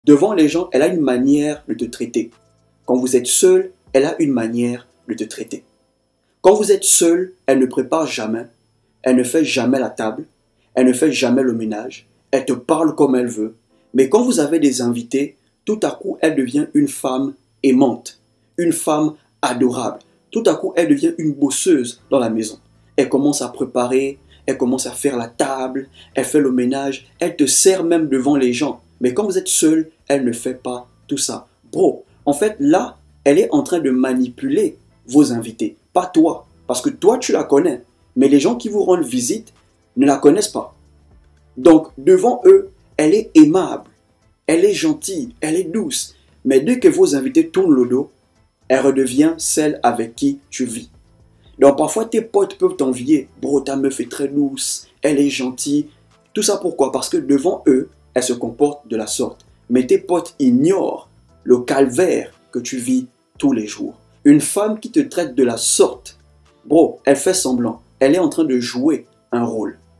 Devant les gens, elle a une manière de te traiter. Quand vous êtes seul, elle a une manière de te traiter. Quand vous êtes seul, elle ne prépare jamais, elle ne fait jamais la table, elle ne fait jamais le ménage, elle te parle comme elle veut. Mais quand vous avez des invités, tout à coup, elle devient une femme aimante, une femme adorable. Tout à coup, elle devient une bosseuse dans la maison. Elle commence à préparer, elle commence à faire la table, elle fait le ménage, elle te sert même devant les gens. Mais quand vous êtes seul, elle ne fait pas tout ça. Bro, en fait, là, elle est en train de manipuler vos invités, pas toi. Parce que toi, tu la connais. Mais les gens qui vous rendent visite ne la connaissent pas. Donc, devant eux, elle est aimable, elle est gentille, elle est douce. Mais dès que vos invités tournent le dos, elle redevient celle avec qui tu vis. Donc, parfois, tes potes peuvent t'envier. Bro, ta meuf est très douce, elle est gentille. Tout ça pourquoi? Parce que devant eux, elle se comporte de la sorte. Mais tes potes ignorent le calvaire que tu vis tous les jours. Une femme qui te traite de la sorte, bro, elle fait semblant. Elle est en train de jouer un rôle.